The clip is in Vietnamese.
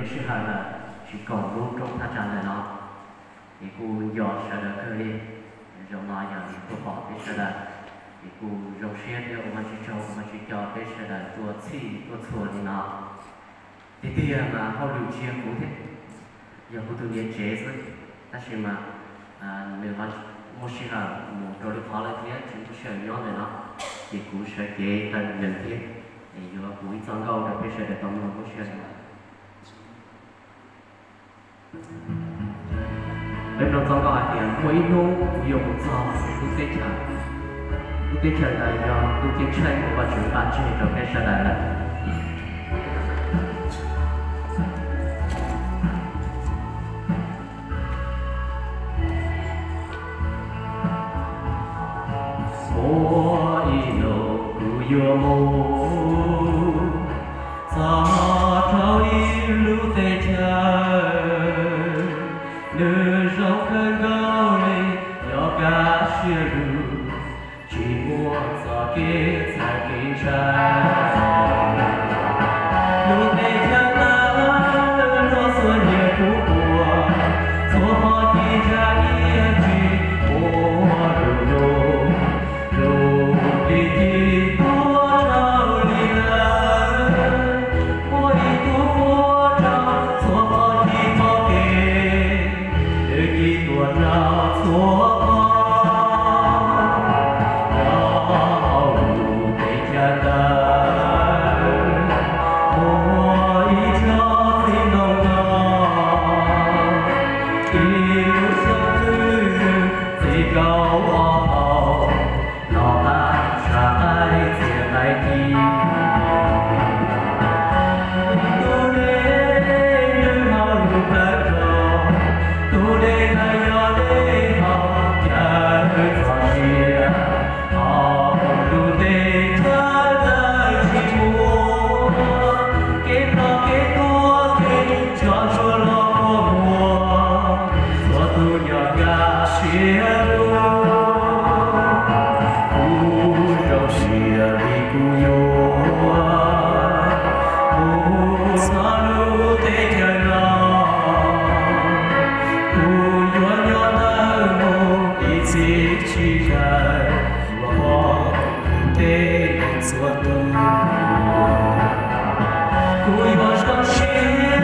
sự hại là chỉ còn luôn trong thắt chặt là nó thì cô dò sẽ được cơ đi giống nói rằng thì cô bỏ cái sẽ là thì cô giống xuyên theo mà chỉ cho cái sẽ là tua chi tua chua thì nó thì bây giờ mà họ lưu chiên cũng thế giờ cô tự nhiên chế rồi ta chỉ mà nếu mà một sự hại một đồ đi khó là thế chúng tôi sẽ nhớ về nó thì cô sẽ chế thành nhận thiết thì giờ cô ý chọn câu là cái sẽ để tổng hợp của sẽ bên trong trong gọi thì mỗi nô dùng cho lúc tết trời là do lúc tết trời của chúng ta chơi trong cái sẽ là mỗi nô dùng cho trao yêu lúc tết trời nơi rộng khơi gấu này nhỏ cá xưa rù chỉ mua gió kia dài kinh trái lúc này chẳng lá nó xuân nhiều phú của số họ thì ra yên chỉ mua đồ đi thì mua trao đi lại mua đi mua trao số họ thì có kề khi tuần nào chúa đau đủ cái chân đời mỗi cho xin đồng lòng yêu sâu thư thì cầu hậu lo ta trái chia tay đi tôi đến nơi họ lúc đã rồi tôi đến nơi họ để họ chờ cho chia họ luôn để cho đời chỉ mua kết lo kết tua kết cho chúa lo của mùa cho tôi nhỏ gà chia luôn rau chia đi cu yo sa lu te trời lo cu yo nhỏ ta mô đi chỉ trời lo te suốt tu cui bao cho